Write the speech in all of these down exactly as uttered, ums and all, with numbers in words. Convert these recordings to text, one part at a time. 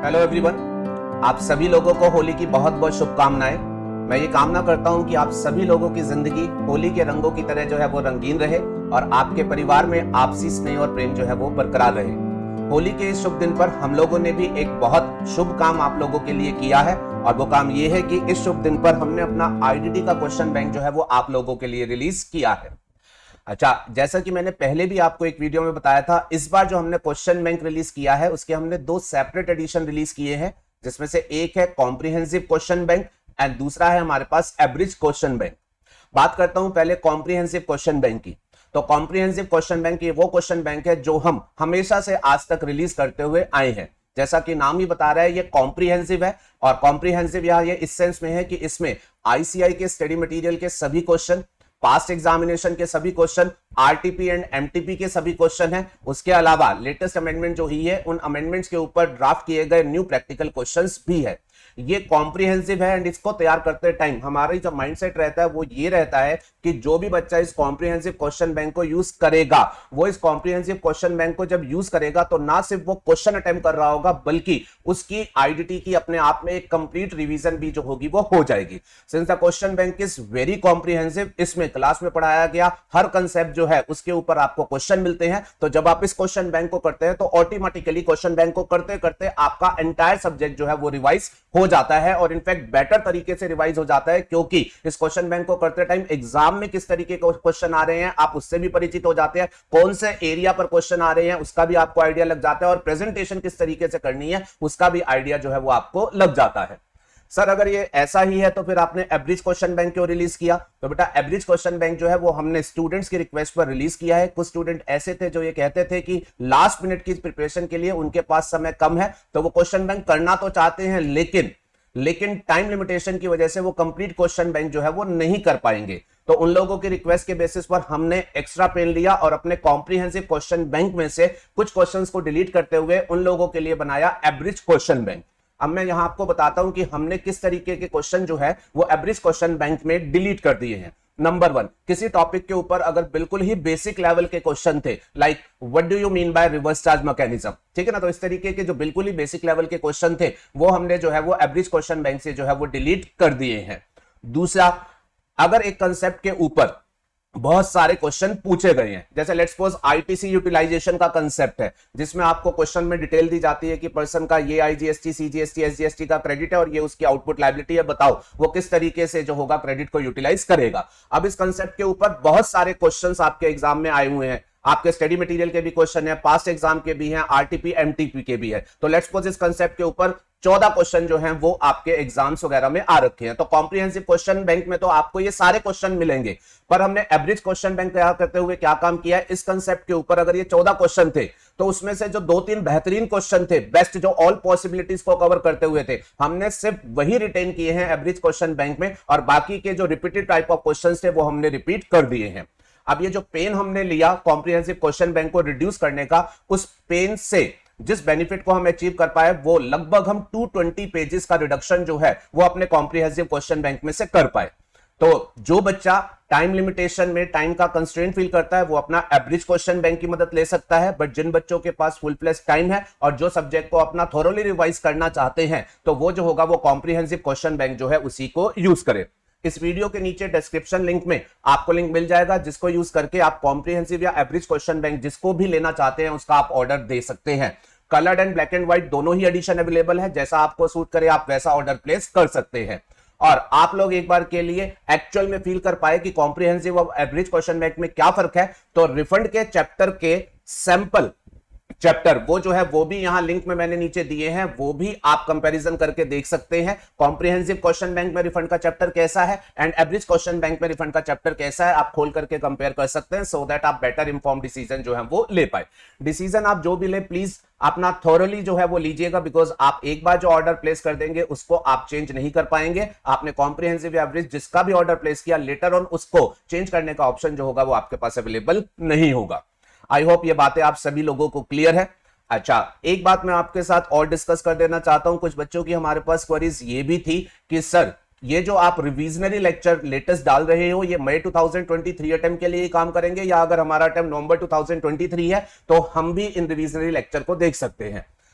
Hello everyone, आप सभी लोगों को होली की बहुत बहुत शुभकामनाएं। मैं ये कामना करता हूं कि आप सभी लोगों की जिंदगी होली के रंगों की तरह जो है वो रंगीन रहे और आपके परिवार में आपसी स्नेह और प्रेम जो है वो बरकरार रहे। होली के इस शुभ दिन पर हम लोगों ने भी एक बहुत शुभ काम आप लोगों के लिए किया है और वो काम ये है कि इस शुभ दिन पर हमने अपना आईडीटी का क्वेश्चन बैंक जो है वो आप लोगों के लिए रिलीज किया है। अच्छा, जैसा कि मैंने पहले भी आपको एक वीडियो में बताया था, इस बार जो हमने क्वेश्चन बैंक रिलीज किया है उसके हमने दो सेपरेट एडिशन रिलीज किए हैं, जिसमें से एक है कॉम्प्रिहेंसिव क्वेश्चन बैंक एंड दूसरा है हमारे पास एवरेज क्वेश्चन बैंक। बात करता हूं पहले कॉम्प्रिहेंसिव क्वेश्चन बैंक की। तो कॉम्प्रिहेंसिव क्वेश्चन बैंक ये वो क्वेश्चन बैंक है जो हम हमेशा से आज तक रिलीज करते हुए आए हैं। जैसा कि नाम ही बता रहा है, ये कॉम्प्रिहेंसिव है और कॉम्प्रिहेंसिव यहां ये इस सेंस में है कि इसमें आईसीआई के स्टडी मटेरियल के सभी क्वेश्चन, पास्ट एग्जामिनेशन के सभी क्वेश्चन, आरटीपी एंड एमटीपी के सभी क्वेश्चन हैं। उसके अलावा लेटेस्ट अमेंडमेंट जो हुई है उन अमेंडमेंट्स के ऊपर ड्राफ्ट किए गए न्यू प्रैक्टिकल क्वेश्चंस भी है। ये कॉम्प्रिहेंसिव है एंड इसको तैयार करते टाइम हमारा जो माइंडसेट रहता है वो ये रहता है कि जो भी बच्चा इस कॉम्प्रिहेंसिव क्वेश्चन बैंक को यूज करेगा, वो इस कॉम्प्रिहेंसिव क्वेश्चन बैंक को जब यूज करेगा तो ना सिर्फ वो क्वेश्चन अटेम्प्ट कर रहा होगा बल्कि उसकी आईडीटी की अपने आप में एक कंप्लीट रिवीजन भी जो होगी वो हो जाएगी। Since the question bank is very comprehensive, इसमें क्लास में पढ़ाया गया हर कंसेप्ट जो है उसके ऊपर आपको क्वेश्चन मिलते हैं। तो जब आप इस क्वेश्चन बैंक को करते हैं तो ऑटोमेटिकली क्वेश्चन बैंक को करते करते आपका एंटायर सब्जेक्ट जो है वो रिवाइज हो जाता है और इनफैक्ट बेटर तरीके से रिवाइज हो जाता है, क्योंकि इस क्वेश्चन बैंक को करते टाइम एग्जाम में किस तरीके के क्वेश्चन आ रहे हैं आप उससे भी परिचित हो जाते हैं, कौन से एरिया पर क्वेश्चन आ रहे हैं उसका भी आपको आइडिया लग जाता है और प्रेजेंटेशन किस तरीके से करनी है उसका भी आइडिया जो है वो आपको लग जाता है। सर अगर ये ऐसा ही है तो फिर आपने एवरेज क्वेश्चन बैंक क्यों रिलीज किया? तो बेटा एवरेज क्वेश्चन बैंक जो है वो हमने स्टूडेंट्स की रिक्वेस्ट पर रिलीज किया है। कुछ स्टूडेंट ऐसे थे जो ये कहते थे कि लास्ट मिनट की प्रिपरेशन के लिए उनके पास समय कम है, तो वो क्वेश्चन बैंक करना तो चाहते हैं लेकिन लेकिन टाइम लिमिटेशन की वजह से वो कंप्लीट क्वेश्चन बैंक जो है वो नहीं कर पाएंगे। तो उन लोगों की रिक्वेस्ट के बेसिस पर हमने एक्स्ट्रा पेन लिया और अपने कॉम्प्रिहेंसिव क्वेश्चन बैंक में से कुछ क्वेश्चंस को डिलीट करते हुए उन लोगों के लिए बनाया एवरेज क्वेश्चन बैंक। अब मैं यहां आपको बताता हूं कि हमने किस तरीके के क्वेश्चन जो है वो एवरेज क्वेश्चन बैंक में डिलीट कर दिए हैं। नंबर वन, किसी टॉपिक के ऊपर अगर बिल्कुल ही बेसिक लेवल के क्वेश्चन थे, like what do you mean by reverse charge mechanism, ठीक है ना, तो इस तरीके के जो बिल्कुल ही बेसिक लेवल के क्वेश्चन थे वो हमने जो है वो एवरेज क्वेश्चन बैंक से जो है वो डिलीट कर दिए हैं। दूसरा, अगर एक कंसेप्ट के ऊपर बहुत सारे क्वेश्चन पूछे गए हैं, जैसे लेट्स सपोज आईटीसी यूटिलाइजेशन का कंसेप्ट है जिसमें आपको क्वेश्चन में डिटेल दी जाती है कि पर्सन का ये आईजीएसटी, सीजीएसटी, एसजीएसटी का क्रेडिट है और ये उसकी आउटपुट लायबिलिटी है, बताओ वो किस तरीके से जो होगा क्रेडिट को यूटिलाइज करेगा। अब इस कंसेप्ट के ऊपर बहुत सारे क्वेश्चंस आपके एग्जाम में आए हुए हैं, आपके स्टडी मटेरियल के भी क्वेश्चन है, पास्ट एग्जाम के भी हैं, आरटीपी एमटीपी के भी है। तो लेट्स सपोज इस कंसेप्ट के ऊपर चौदह क्वेश्चन जो हैं वो आपके एग्जाम्स वगैरह में आ रखे हैं। तो कॉम्प्रिहेंसिव क्वेश्चन बैंक में तो आपको ये सारे क्वेश्चन मिलेंगे, पर हमने एवरेज क्वेश्चन बैंक तैयार करते हुए क्या काम किया है, इस कंसेप्ट के ऊपर अगर ये चौदह क्वेश्चन थे तो उसमें से जो दो तीन बेहतरीन क्वेश्चन थे, बेस्ट जो ऑल पॉसिबिलिटीज को कवर करते हुए थे, हमने सिर्फ वही रिटेन किए हैं एवरेज क्वेश्चन बैंक में और बाकी के जो रिपीटेड टाइप ऑफ क्वेश्चन थे वो हमने रिपीट कर दिए हैं। अब ये जो पेन हमने लिया कॉम्प्रिहेंसिव क्वेश्चन बैंक को रिड्यूस करने का, उस पेन से जिस बेनिफिट को हम अचीव कर पाए वो लगभग हम दो सौ बीस पेजेस का रिडक्शन जो है वो अपने कॉम्प्रिहेंसिव क्वेश्चन बैंक में से कर पाए। तो जो बच्चा टाइम लिमिटेशन में टाइम का कंस्ट्रेंट फील करता है वो अपना एवरेज क्वेश्चन बैंक की मदद ले सकता है, बट जिन बच्चों के पास फुल फ्लेज टाइम है और जो सब्जेक्ट को अपना थोरोली रिवाइज करना चाहते हैं तो वो जो होगा वो कॉम्प्रिहेंसिव क्वेश्चन बैंक जो है उसी को यूज करे। इस वीडियो के नीचे डिस्क्रिप्शन लिंक में आपको लिंक मिल जाएगा जिसको यूज करके आप कॉम्प्रिहेंसिव या एवरेज क्वेश्चन बैंक जिसको भी लेना चाहते हैं उसका आप ऑर्डर दे सकते हैं। Coloured and black and white दोनों ही एडिशन अवेलेबल है, जैसा आपको सूट करे आप वैसा ऑर्डर प्लेस कर सकते हैं। और आप लोग एक बार के लिए एक्चुअल में फील कर पाए कि कॉम्प्रिहेंसिव और एवरेज क्वेश्चन बैंक में क्या फर्क है, तो रिफंड के चैप्टर के सैंपल चैप्टर वो जो है वो भी यहां लिंक में मैंने नीचे दिए हैं, वो भी आप कंपैरिजन करके देख सकते हैं। कॉम्प्रिहेंसिव क्वेश्चन बैंक में रिफंड का चैप्टर कैसा है एंड एवरेज क्वेश्चन बैंक में रिफंड का चैप्टर कैसा है, आप खोल करके कंपेयर कर सकते हैं सो दैट आप बेटर इंफॉर्म डिसीजन जो है वो ले पाए। डिसीजन आप जो भी ले प्लीज अपना थोरली जो है वो लीजिएगा, बिकॉज आप एक बार जो ऑर्डर प्लेस कर देंगे उसको आप चेंज नहीं कर पाएंगे। आपने कॉम्प्रिहेंसिव एवरेज जिसका भी ऑर्डर प्लेस किया लेटर ऑन उसको चेंज करने का ऑप्शन जो होगा वो आपके पास अवेलेबल नहीं होगा। आई होप ये बातें आप सभी लोगों को क्लियर है। अच्छा, एक बात मैं आपके साथ और डिस्कस कर देना चाहता हूं। कुछ बच्चों की हमारे पास क्वेरीज ये भी थी कि सर ये जो आप रिवीजनरी लेक्चर लेटेस्ट डाल रहे हो ये मई दो हज़ार तेईस अटेम्प्ट के लिए काम करेंगे या अगर हमारा अटेम्प्ट नवंबर दो हज़ार तेईस है तो हम भी इन रिवीजनरी लेक्चर को देख सकते हैं?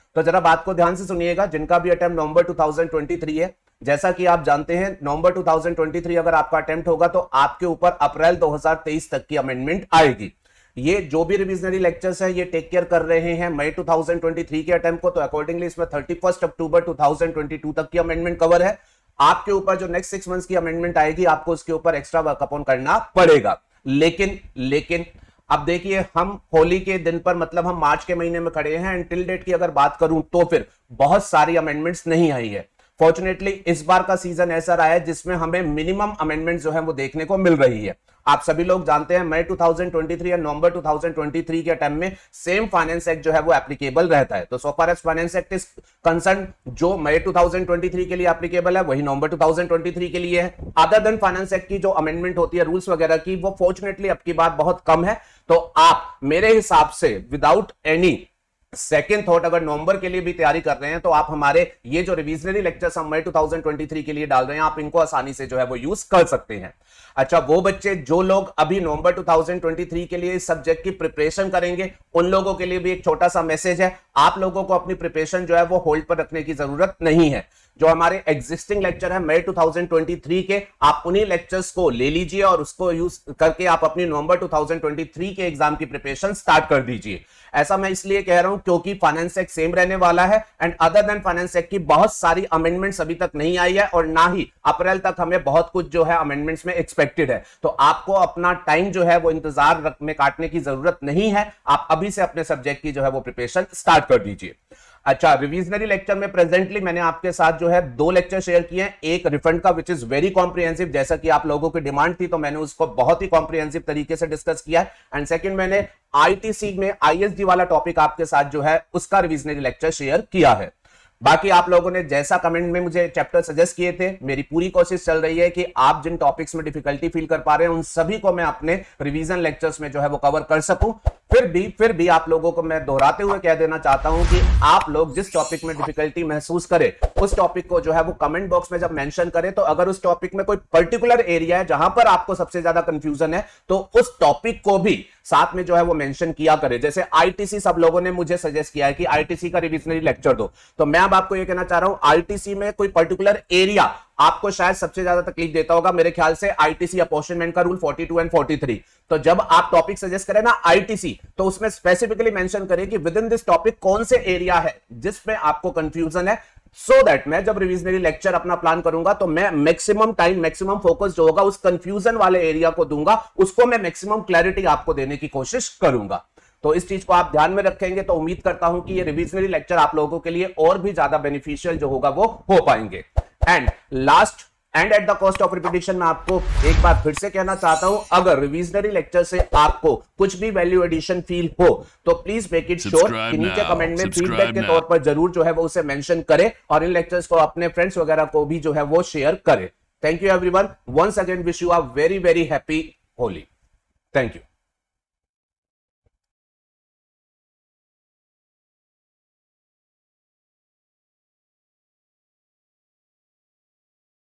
तो जरा बात को ध्यान से सुनिएगा, जिनका भी attempt November two thousand twenty three है, जैसा कि आप जानते हैं November two thousand twenty three अगर आपका अटेम्प्ट होगा तो आपके ऊपर अप्रैल दो हज़ार तेईस तक की अमेंडमेंट आएगी। ये जो भी रिविजनरी लेक्चर्स हैं ये टेक केयर कर रहे हैं May two thousand twenty three के अटेम्प्ट को, तो अकॉर्डिंगली इसमें thirty first October two thousand twenty two तक की अमेंडमेंट कवर है। आपके ऊपर जो नेक्स्ट सिक्स मंथ्स की अमेंडमेंट आएगी आपको उसके ऊपर एक्स्ट्रा वर्क अपॉन करना पड़ेगा। लेकिन लेकिन अब देखिए, हम होली के दिन पर मतलब हम मार्च के महीने में खड़े हैं, एंड टिल डेट की अगर बात करूं तो फिर बहुत सारी अमेंडमेंट्स नहीं आई है। फॉर्चुनेटली इस बार का सीजन ऐसा रहा है जिसमें हमें मिनिमम अमेंडमेंट जो है वो देखने को मिल रही है। आप सभी लोग जानते हैं May two thousand twenty three या November two thousand twenty three के टाइम में सेम फाइनेंस एक्ट जो है वो एप्लीकेबल रहता है। तो so far as finance act is concern, जो May two thousand twenty three के लिए एप्लीकेबल है वही November two thousand twenty three के लिए है। अदर देन फाइनेंस एक्ट की जो अमेंडमेंट होती है रूल्स वगैरह की, वो फॉर्चुनेटली अब की बात बहुत कम है। तो आप मेरे हिसाब से विदाउट एनी सेकेंड थॉट अगर नवंबर के लिए भी तैयारी कर रहे हैं तो आप हमारे ये जो रिविजनरी लेक्चर्स हम May two thousand twenty three के लिए डाल रहे हैं आप इनको आसानी से जो है वो यूज कर सकते हैं। अच्छा, वो बच्चे जो लोग अभी November two thousand twenty three के लिए इस सब्जेक्ट की प्रिपरेशन करेंगे उन लोगों के लिए भी एक छोटा सा मैसेज है, आप लोगों को अपनी प्रिपरेशन जो है वो होल्ड पर रखने की जरूरत नहीं है। जो हमारे एग्जिस्टिंग लेक्चर है May two thousand twenty three के, आप उन्हीं लेक्चर्स को ले लीजिए और उसको यूज करके आप अपनी November two thousand twenty three के एग्जाम की प्रिपरेशन स्टार्ट कर दीजिए। ऐसा मैं इसलिए कह रहा हूं क्योंकि फाइनेंस एक्ट सेम रहने वाला है, and other than finance act की बहुत सारी अमेंडमेंट्स अभी तक नहीं आई है और ना ही अप्रैल तक हमें बहुत कुछ जो है अमेंडमेंट्स में एक्सपेक्टेड है। तो आपको अपना टाइम जो है वो इंतजार में काटने की जरूरत नहीं है, आप अभी से अपने सब्जेक्ट की जो है वो प्रिपरेशन स्टार्ट कर दीजिए। अच्छा, रिविजनरी लेक्चर में प्रेजेंटली मैंने आपके साथ जो है दो लेक्चर शेयर किए हैं। एक रिफंड का विच इज वेरी कॉम्प्रिहेंसिव, जैसा कि आप लोगों की डिमांड थी तो मैंने उसको बहुत ही कॉम्प्रिहेंसिव तरीके से डिस्कस किया है। एंड सेकंड, मैंने आईटीसी में आईएसडी वाला टॉपिक आपके साथ जो है उसका रिविजनरी लेक्चर शेयर किया है। बाकी आप लोगों ने जैसा कमेंट में मुझे चैप्टर सजेस्ट किए थे, मेरी पूरी कोशिश चल रही है कि आप जिन टॉपिक्स में डिफिकल्टी फील कर पा रहे हैं उन सभी को मैं अपने रिवीजन लेक्चर्स में जो है वो कवर कर सकूं। फिर भी फिर भी आप लोगों को मैं दोहराते हुए कह देना चाहता हूं कि आप लोग जिस टॉपिक में डिफिकल्टी महसूस करें उस टॉपिक को जो है वो कमेंट बॉक्स में जब मेंशन करें, तो अगर उस टॉपिक में कोई पर्टिकुलर एरिया है जहां पर आपको सबसे ज्यादा कंफ्यूजन है तो उस टॉपिक को भी साथ में जो है वो मेंशन किया करें। जैसे आईटीसी सब लोगों ने मुझे सजेस्ट किया है कि आईटीसी का रिविजनरी लेक्चर दो, तो मैं अब आपको ये कहना चाह रहा हूं आईटीसी में कोई पर्टिकुलर एरिया आपको शायद सबसे ज्यादा तकलीफ देता होगा। मेरे ख्याल से आईटीसी अपॉर्शनमेंट का rule forty two and forty three, तो जब आप टॉपिक सजेस्ट करें ना आईटीसी तो उसमें स्पेसिफिकली मेंशन करें कि विद इन दिस टॉपिक कौन से एरिया है जिसमें आपको कंफ्यूजन है, सो so दैट मैं जब रिविजनरी लेक्चर अपना प्लान करूंगा तो मैं मैक्सिमम टाइम मैक्सिमम फोकस जो होगा उस कंफ्यूजन वाले एरिया को दूंगा, उसको मैं मैक्सिमम क्लैरिटी आपको देने की कोशिश करूंगा। तो इस चीज को आप ध्यान में रखेंगे तो उम्मीद करता हूं कि ये रिविजनरी लेक्चर आप लोगों के लिए और भी ज्यादा बेनिफिशियल जो होगा वो हो पाएंगे। And last and at the cost of repetition मैं आपको एक बार फिर से कहना चाहता हूं, अगर रिविजनरी लेक्चर से आपको कुछ भी वैल्यू एडिशन फील हो तो प्लीज मेक इट श्योर कि नीचे कमेंट में फीडबैक के तौर पर जरूर जो है वो उसे मेंशन करें और इन लेक्चर्स को अपने फ्रेंड्स वगैरह को भी जो है वो शेयर करें। Thank you everyone, once again wish you a very very happy Holi. Thank you.